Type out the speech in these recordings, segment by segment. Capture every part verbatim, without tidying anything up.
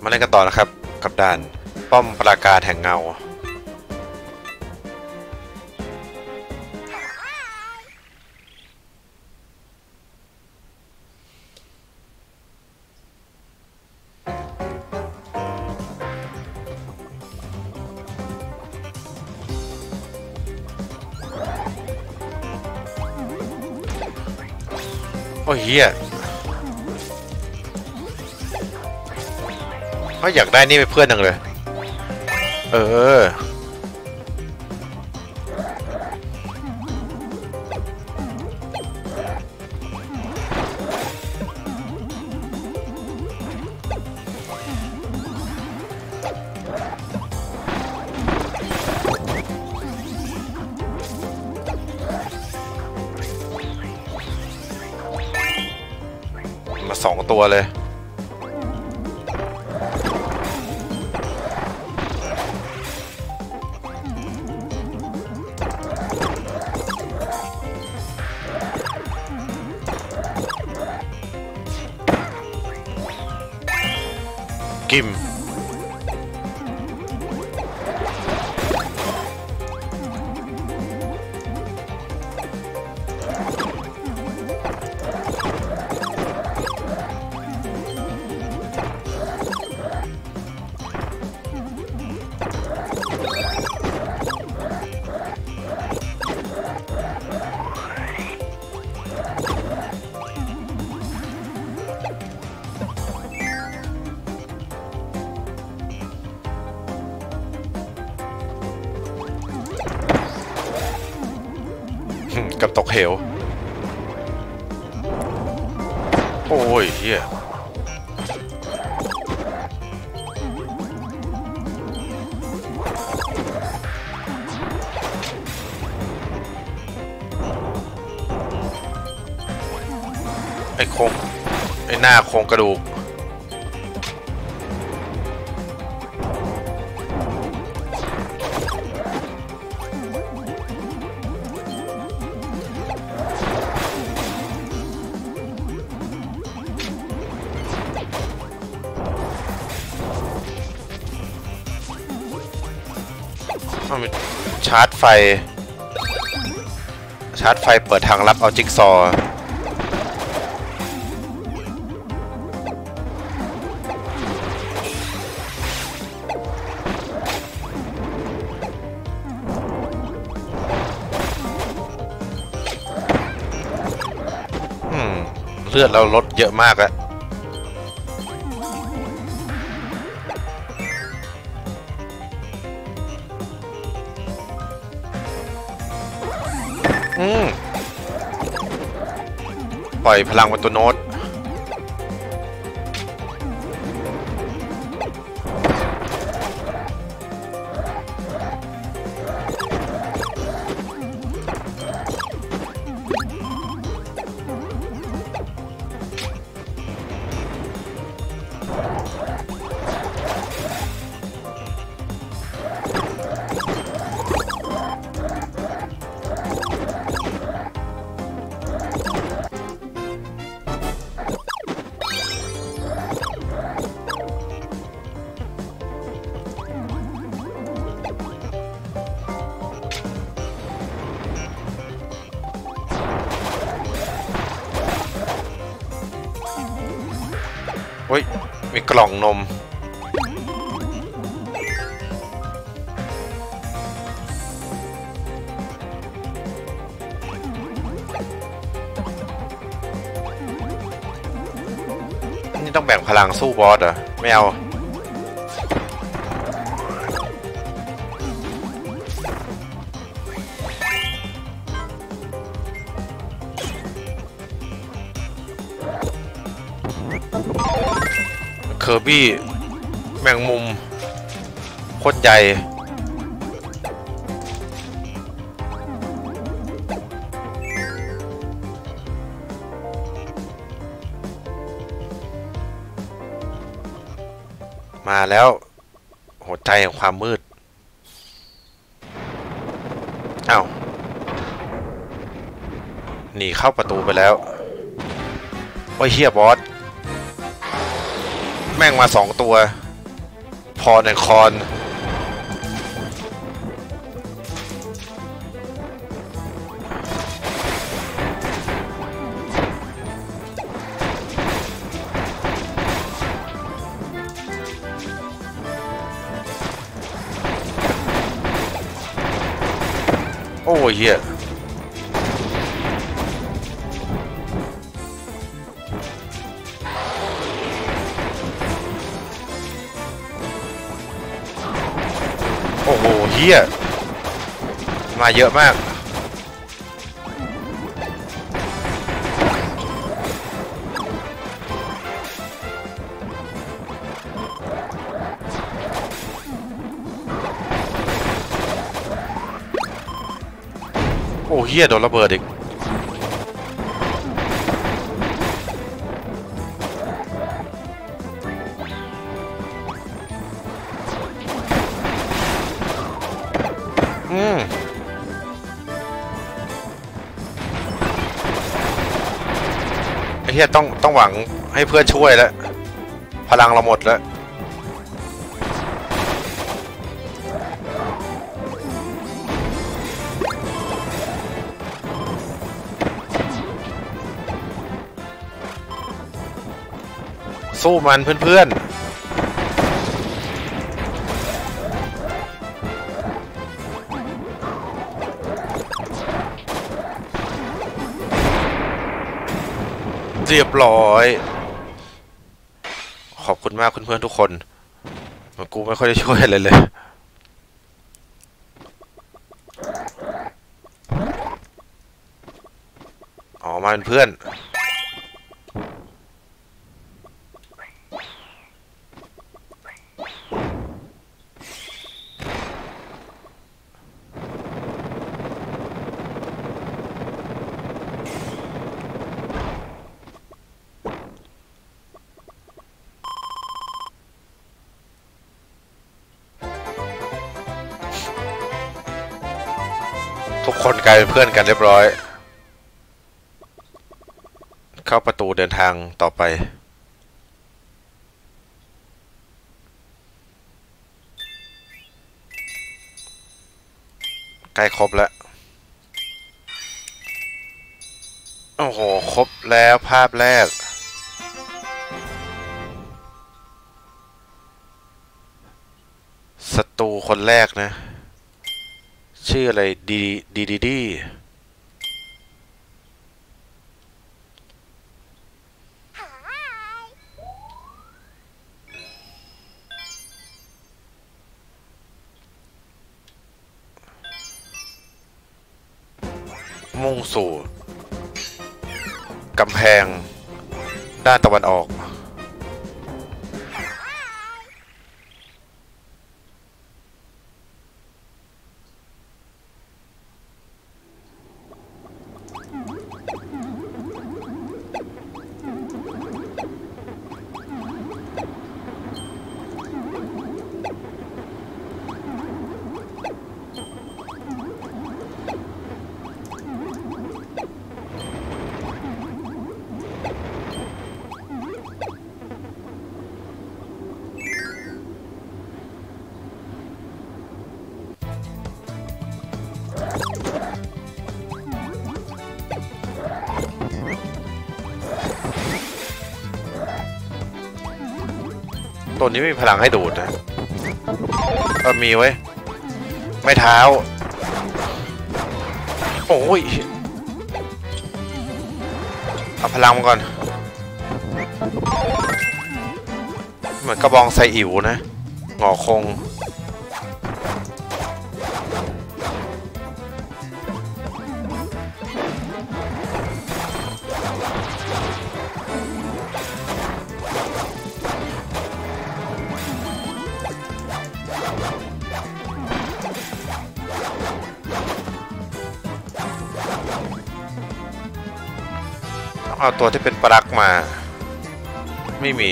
มาเล่นกันต่อนะครับกับด่านป้อมปราการแห่งเงาโอ้ยเฮียเขาอยากได้นี่เป็นเพื่อนจังเลยเออมาสองตัวเลยกิมกับตกเหวโอ้ยเฮียไอ้โครงไอ้หน้าโครงกระดูกชาร์จไฟชาร์จไฟเปิดทางลับเอาจิ๊กซอว์เลือดเราลดเยอะมากแล้วอืมปล่อยพลังวัตโนดเฮ้ยมีกล่องนมนี่ต้องแบ่งพลังสู้บอสเหรอไม่เอาเคอร์บี้แมงมุมโคตรใหญ่มาแล้วหัวใจของความมืดอ้าวหนีเข้าประตูไปแล้วโอ้ยเฮียบอส แม่งมาสองตัวพรแห่งคอนโอ้ยเหี้ยโอ้โหเหี้ยมาเยอะมากโอ้เหี้ยโดนระเบิดอีกอืมไอ้เหี้ยต้องต้องหวังให้เพื่อนช่วยแล้วพลังเราหมดแล้วสู้มันเพื่อนๆเรียบร้อยขอบคุณมากเพื่อนๆทุกคนกูไม่ค่อยได้ช่วยอะไรเลยอ๋อมาเป็นเพื่อนทุกคนกลายเป็นเพื่อนกันเรียบร้อยเข้าประตูเดินทางต่อไปใกล้ครบแล้วโอ้โหครบแล้วภาพแรกศัตรูคนแรกนะชื่ออะไรดีดีดีดีมุ่งสู่กำแพงด้านตะวันออกตัวนี้ไม่มีพลังให้ดูดนะเออมีไว้ไม่เท้าโอ้ยเอาพลังมาก่อนเหมือนกระบองไซอิ๋วนะงอคงเอาตัวที่เป็นปลั๊กมาไม่มี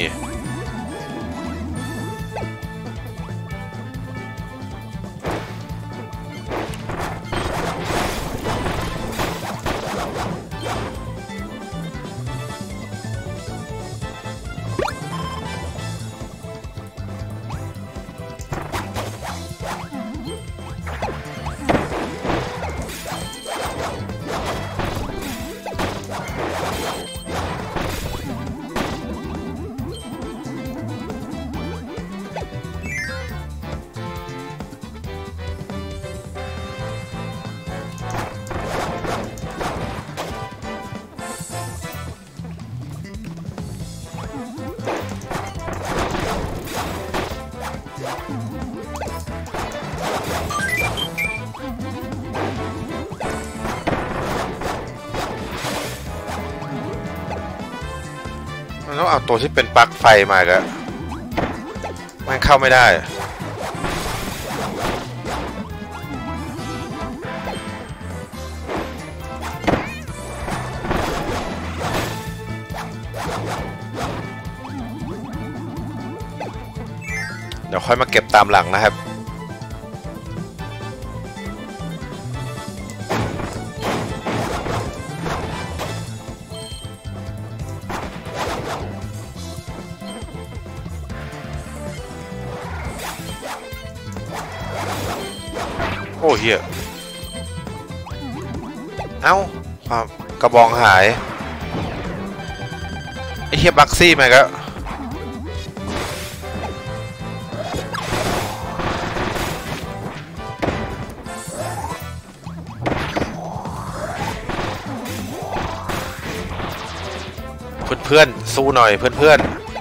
เอาตัวที่เป็นปลั๊กไฟมาอีกแล้วมันเข้าไม่ได้เดี๋ยวค่อยมาเก็บตามหลังนะครับโอ้เหี้ยเอ้าความกระบองหายไอ้เหี้ยบักซี่มาก็เพื่อนๆสู้หน่อยเพื่อน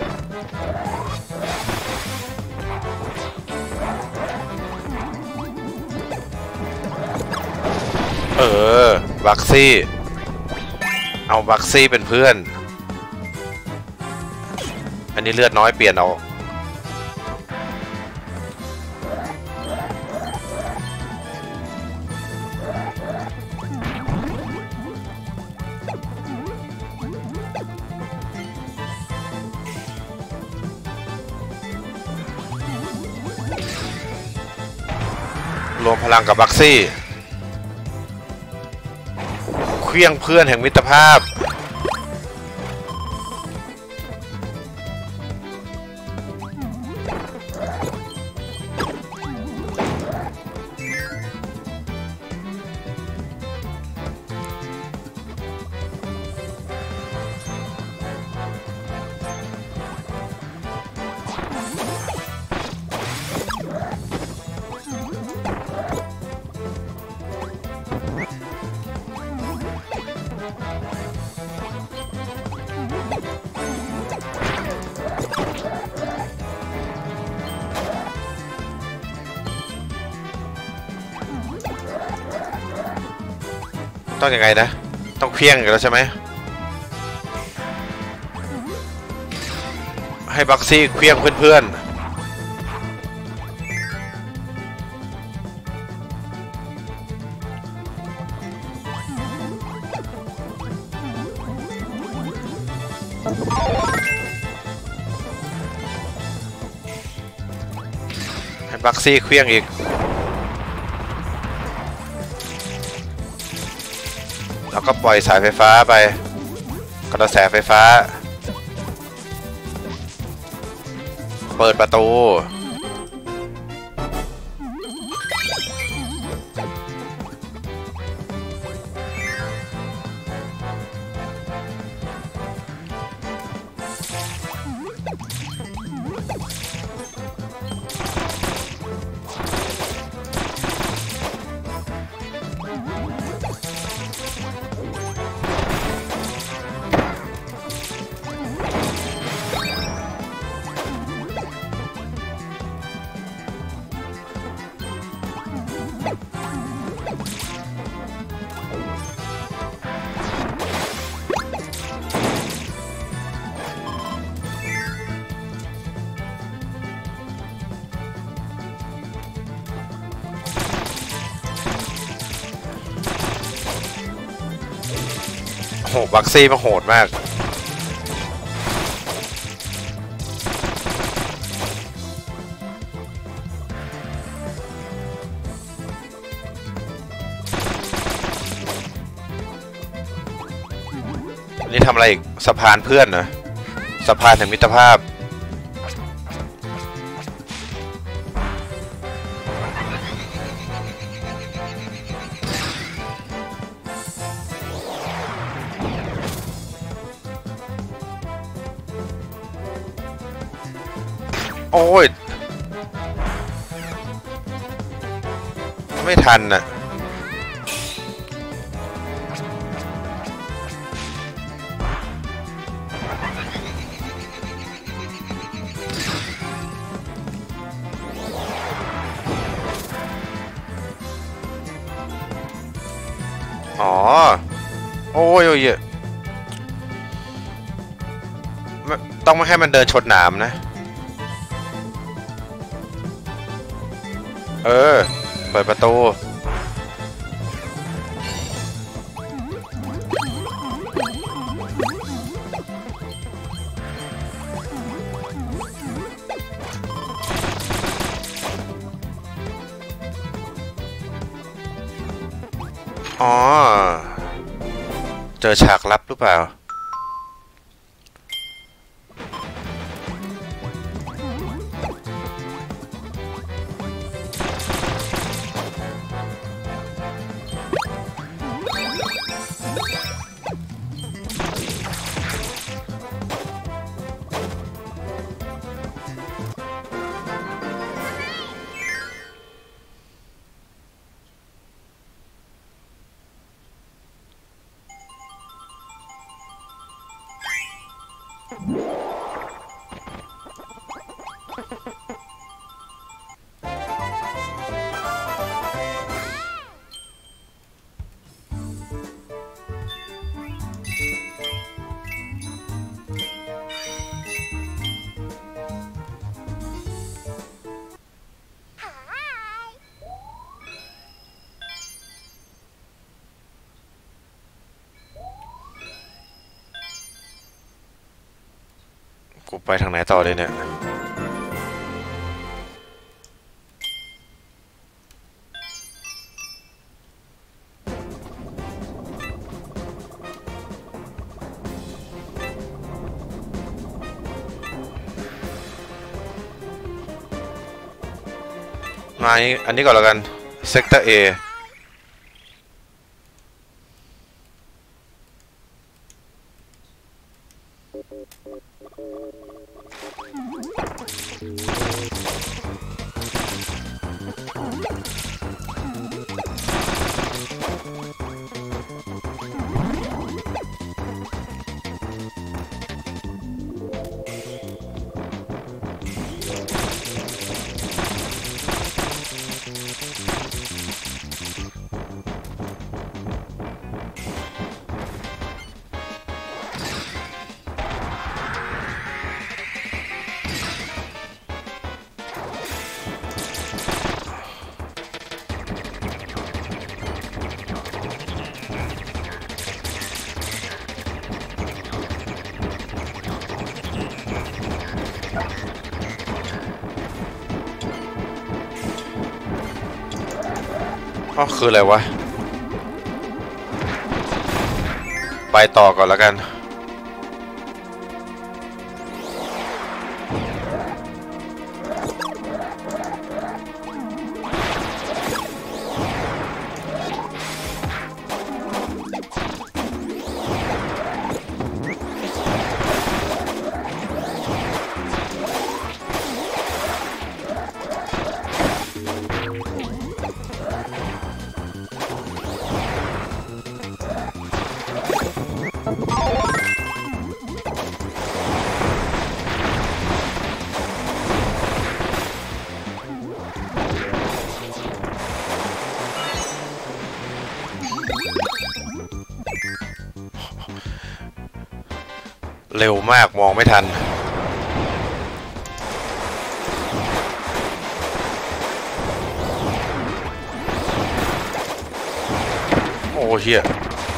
ๆเออบักซี่เอาบักซี่เป็นเพื่อนอันนี้เลือดน้อยเปลี่ยนเอารวมพลังกับบักซี่เครื่องเพื่อนแห่งมิตรภาพต้องยังไงนะต้องเพี้ยงกันแล้วใช่ไหมให้บักซี่เพี้ยงเพื่อนๆให้บักซี่เพี้ยงอีกแล้วก็ปล่อยสายไฟฟ้าไปกระแสไฟฟ้าเปิดประตูโหบักซี่มาโหดมากนี่ทำอะไรอีกสะพานเพื่อนนะสะพานแห่งมิตรภาพโอ้ยไม่ทันน่ะอ๋อโอ้ยโอ้ยตต้องไม่ให้มันเดินชนหนามนะเออเปิดประตูอ๋อเจอฉากลับหรือเปล่ากูไปทางไหนต่อเลยเนี่ยมาอันนี้ก่อนแล้วกันเซกเตอร์ Aอ๋อคืออะไรวะไปต่อก่อนแล้วกันเร็วมากมองไม่ทันโอ้เหี้ย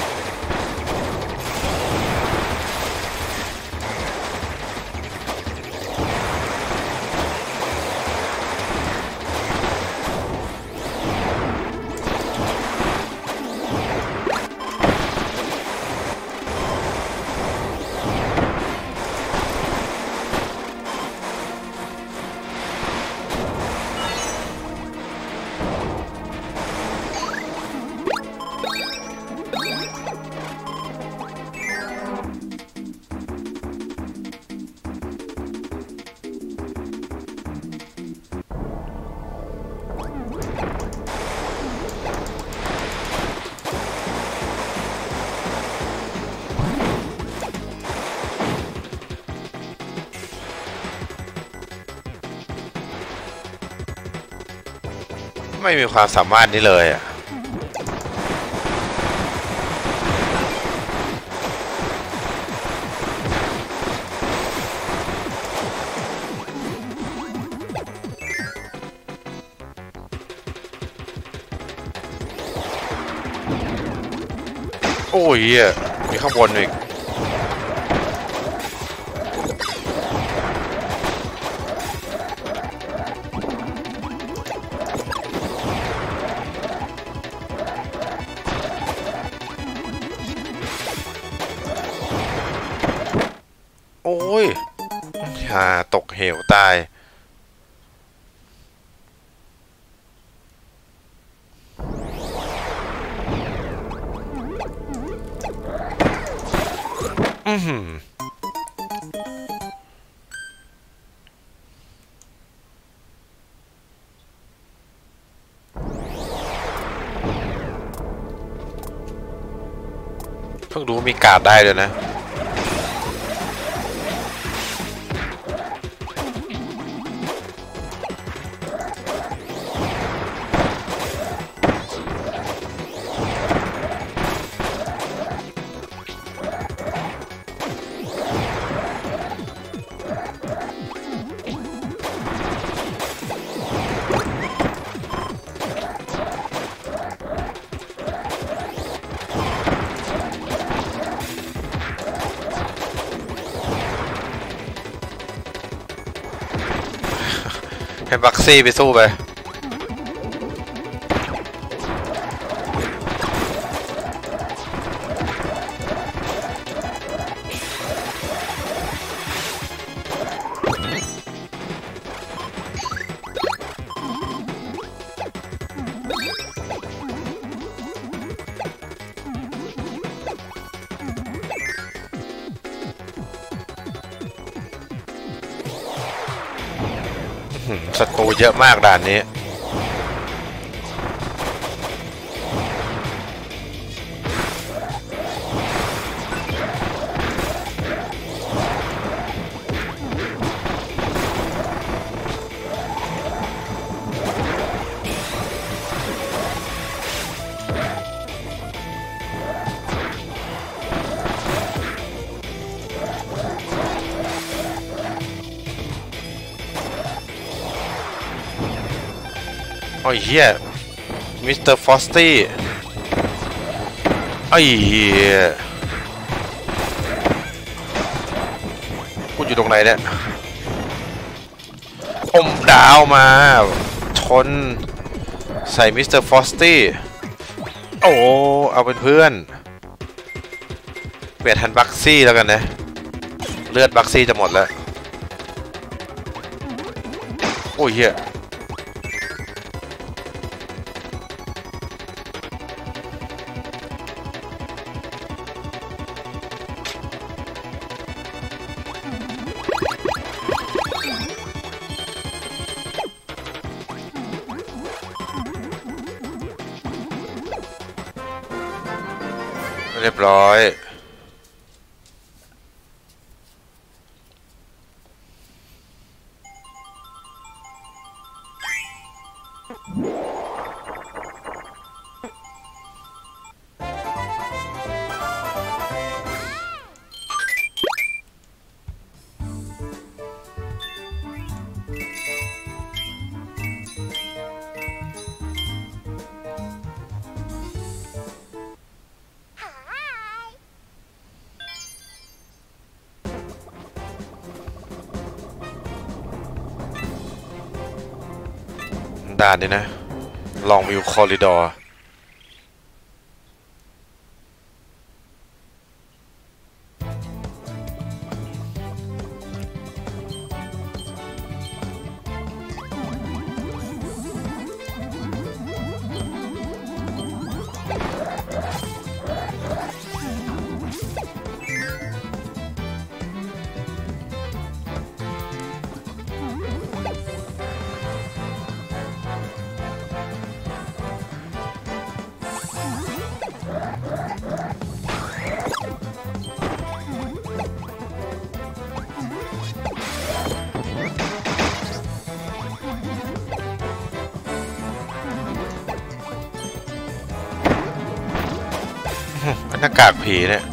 ไม่มีความสามารถนี้เลยอ่ะโอ้ยอ่ะมีข้างบนอีกโอ้ยหาตกเหวตายอือหือเพิ่งรู้มีการ์ดได้เลยนะให้บักซี่ไปสู้ไปศัตรูเยอะมากด่านนี้โอ้ยเฮียมิสเตอร์ฟอสตี้ไอ้เฮียกูอยู่ตรงไหนเนี่ยอมดาวมาชนใส่มิสเตอร์ฟอสตี้โอ้เอาเป็นเพื่อนเปลี่ยนทันบักซี่แล้วกันนะเลือดบักซี่จะหมดแล้วโอ้ยเฮียเรียบร้อยด่านนี้นะลองวิวคอริดอร์หน้ากากผีเนี่ย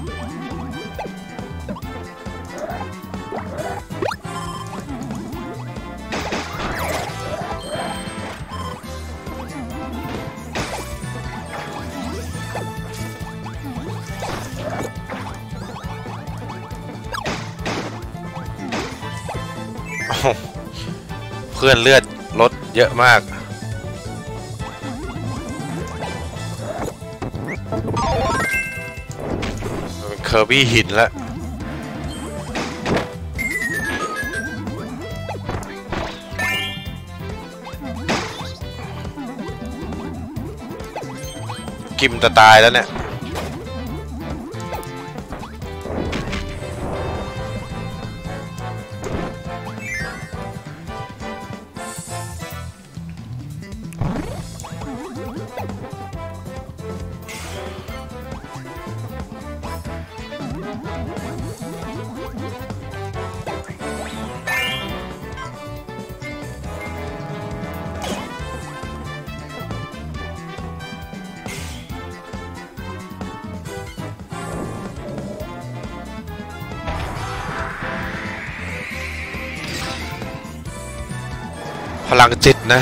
เพื่อนเลือดลดเยอะมากเป็นเคอร์บี้หินแล้วกิมจะตายแล้วเนี่ยพลังจิตนะ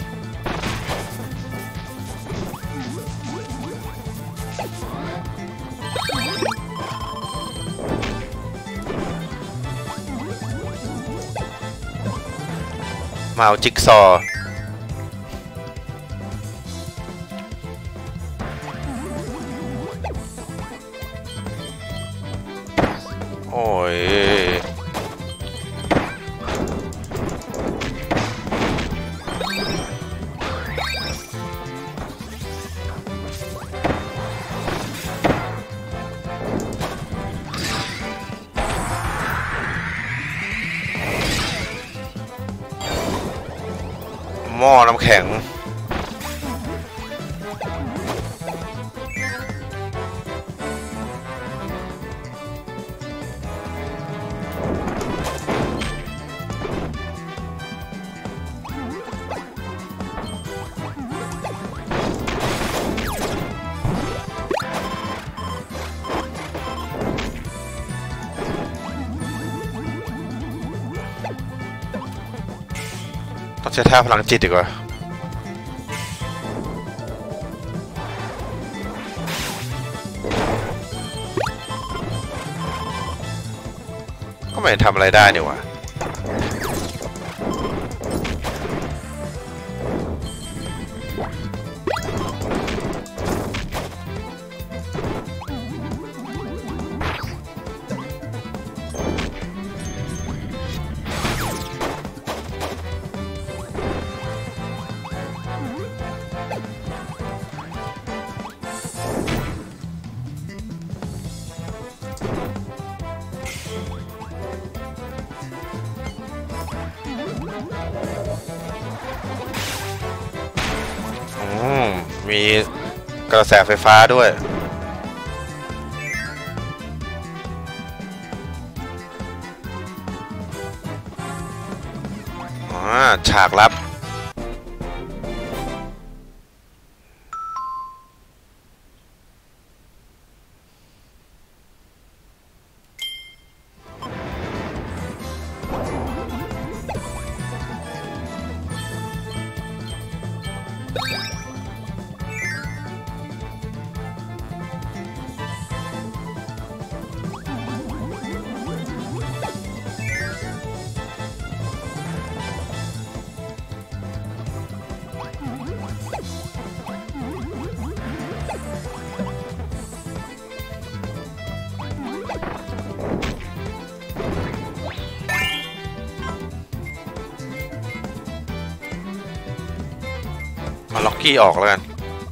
มาเอาจิ๊กซอว์โอ้ยหม้อน้ำแข็งต้องใช้ท่าพลังจิตดีกว่าก็ไม่ทำอะไรได้นี่วะมีกระแสไฟฟ้าด้วยอ่าฉากลับมาล็อกกี้ออกแล้วกัน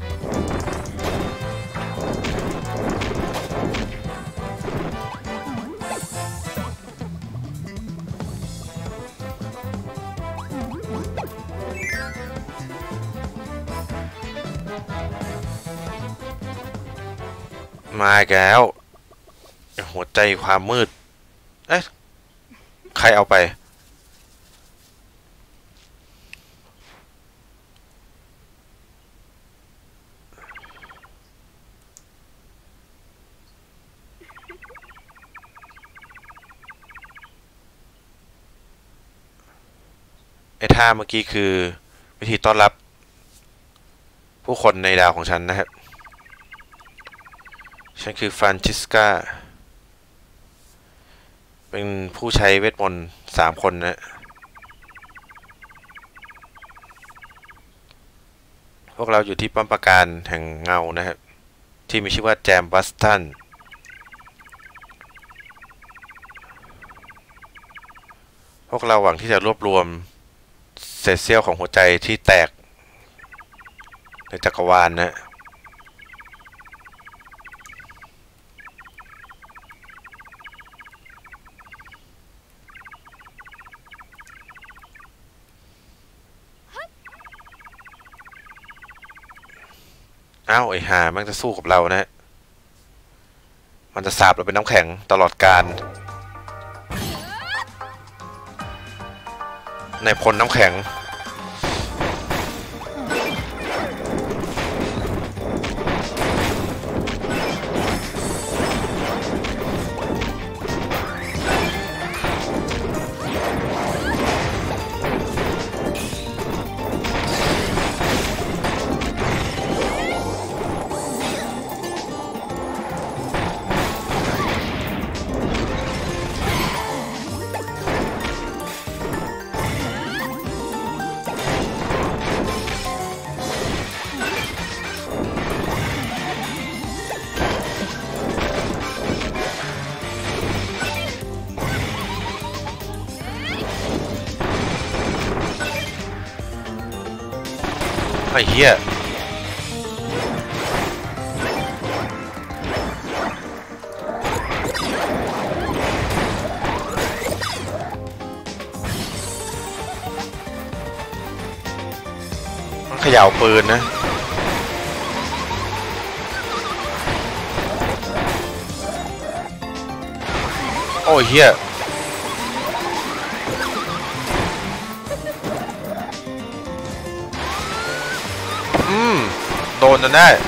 มาอีกแล้วหัวใจความมืดเอ๊ะใครเอาไปไอ้ท่าเมื่อกี้คือวิธีต้อนรับผู้คนในดาวของฉันนะครับฉันคือฟรานชิสกาเป็นผู้ใช้เวทมนต์สามคนนะพวกเราอยู่ที่ป้อมปราการแห่งเงานะครับที่มีชื่อว่าแจมบัสตันพวกเราหวังที่จะรวบรวมเศษเสี้ยวของหัวใจที่แตกในจักรวาลนะอ้าวไอ้ห่ามันจะสู้กับเรานะมันจะสาบเราเป็นน้ำแข็งตลอดกาลในพลน้ำแข็งไอ้เหี้ยมันเขย่าปืนนะโอ้เหี้ยอืมโดนจนได้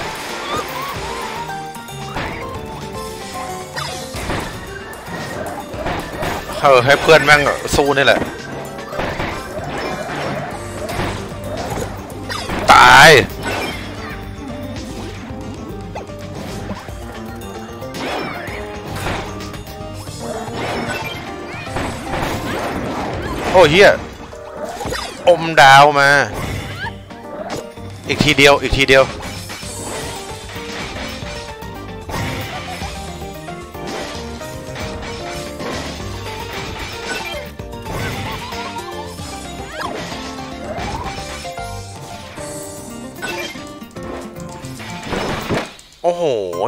เออให้เพื่อนแม่งสู้นี่แหละตายโอ้เฮียอมดาวมาอีกทีเดียวอีกทีเดียวโอ้โห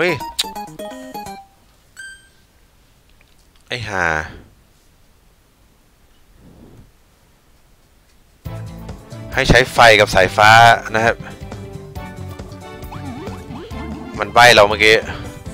ไอ้ห่าให้ใช้ไฟกับสายฟ้านะครับมันใบ้เราเมื่อกี้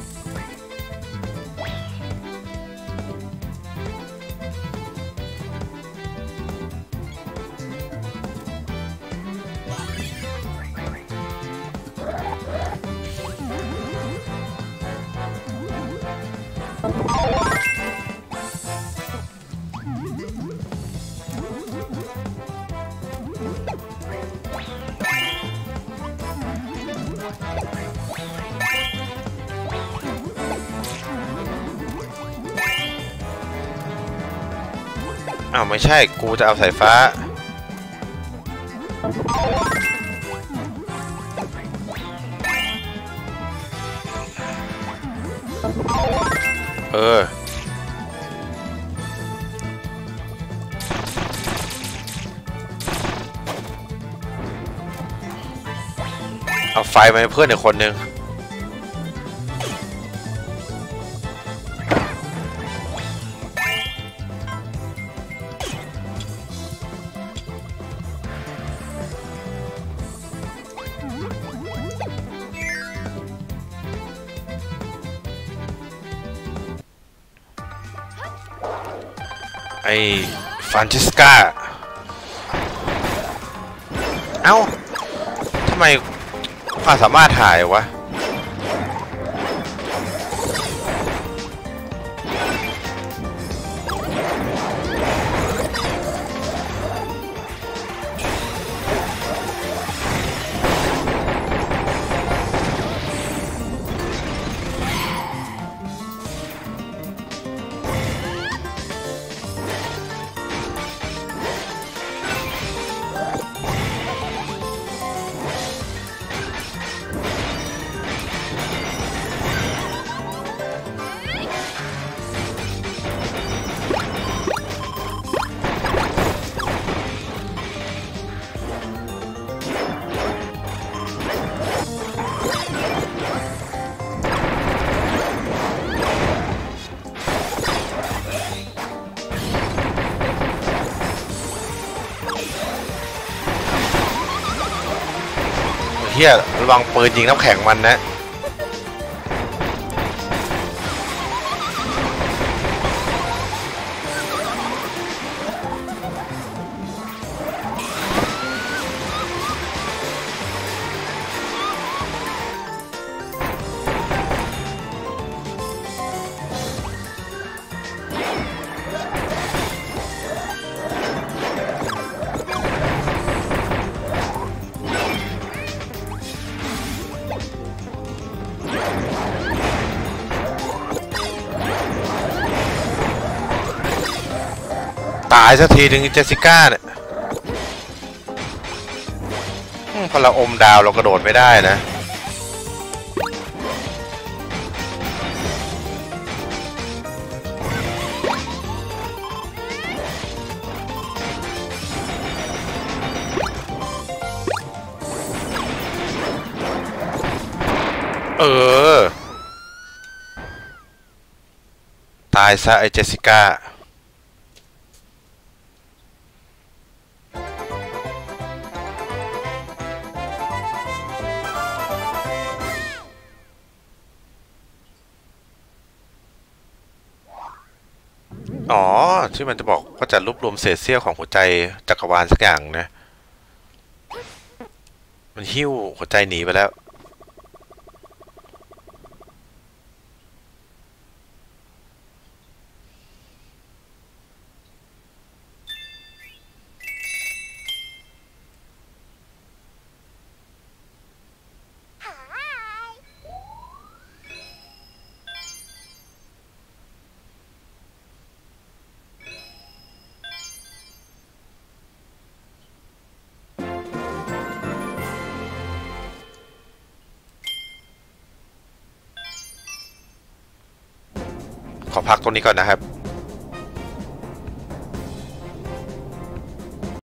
อ้าวไม่ใช่กูจะเอาสายฟ้าเออเอาไฟมาให้เพื่อนอีกคนนึงไอ้ฟรานชิสกาเอ้าทำไมความสามารถหายวะฮียระวังปืนยิงน้ำแข็งมันนะตายสักทีหนึ่งเจสสิก้าเนี่ยพอเราอมดาวเรากระโดดไม่ได้นะเออตายซะไอเจสสิก้าอ๋อที่มันจะบอกว่าจะรวบรวมเศษเสี้ยวของหัวใจจักรวาลสักอย่างนะมันหิ้วหัวใจหนีไปแล้วขอพักตรงนี้ก่อนนะครับ